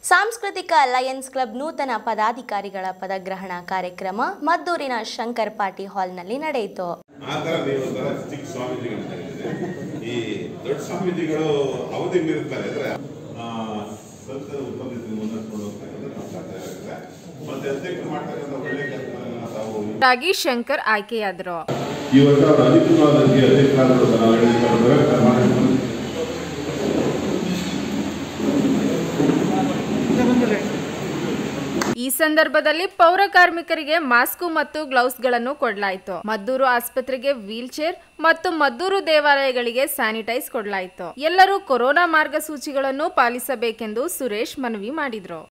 ಸಾಂಸ್ಕೃತಿಕ Lions club ನೂತನ ಪದಾಧಿಕಾರಿಗಳ ಪದಗ್ರಹಣ ಕಾರ್ಯಕ್ರಮ ಮದ್ದೂರಿನ ಶಂಕರ್ ಪಾರ್ಟಿ ಹಾಲ್ನಲ್ಲಿ ನಡೆಯಿತು. ಈ ದೊಡ್ಡ ಸ್ವಾಮೀಜಿಗಳು ಅವಧಿ ಮೀರುತ್ತಾರೆ ರಾಗಿ ಶಂಕರ್ ಆಯ್ಕೆಯಾದರು. ಈ ಸಂದರ್ಭದಲ್ಲಿ ಪೌರ ಕಾರ್ಮಿಕರಿಗೆ ಮಾಸ್ಕ್ ಮತ್ತು ಗ್ಲೌಸ್ಗಳನ್ನು ಕೊಡಲಾಯಿತು. ಮದ್ದೂರು ಆಸ್ಪತ್ರೆಗೆ ವೀಲ್ ಚೇರ್ ಮತ್ತು ಮದ್ದೂರು ದೇವಾಲಯಗಳಿಗೆ ಸ್ಯಾನಿಟೈಸ್ ಕೊಡಲಾಯಿತು. ಎಲ್ಲರೂ ಕೊರೋನಾ ಮಾರ್ಗಸೂಚಿಗಳನ್ನು ಪಾಲಿಸಬೇಕೆಂದು ಸುರೇಶ್ ಮನವಿ ಮಾಡಿದರು.